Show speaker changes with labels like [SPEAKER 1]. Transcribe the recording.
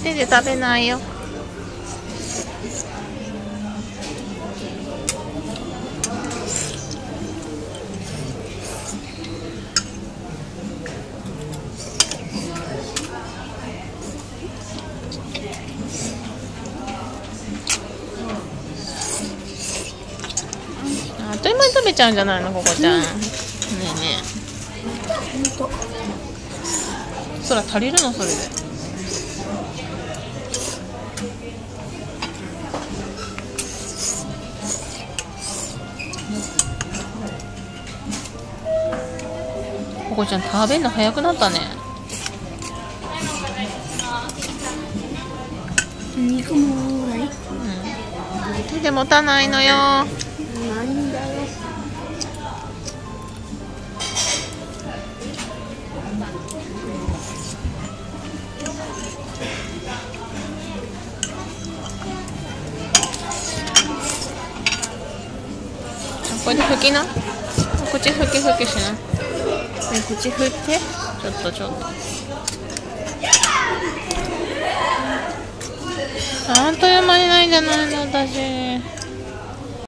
[SPEAKER 1] 手で食べないよ。あっという間に食べちゃうんじゃないの、ここちゃん。ねえねえ。そら足りるの、それで。ここちゃん食べるの早くなったね。
[SPEAKER 2] 肉もない。
[SPEAKER 1] 手で持たないのよ。
[SPEAKER 2] なんだよ。
[SPEAKER 1] これで拭きな。口拭き拭きしな。ね、口拭いて。ちょっとちょっと。あっという間にないんじゃないの、私。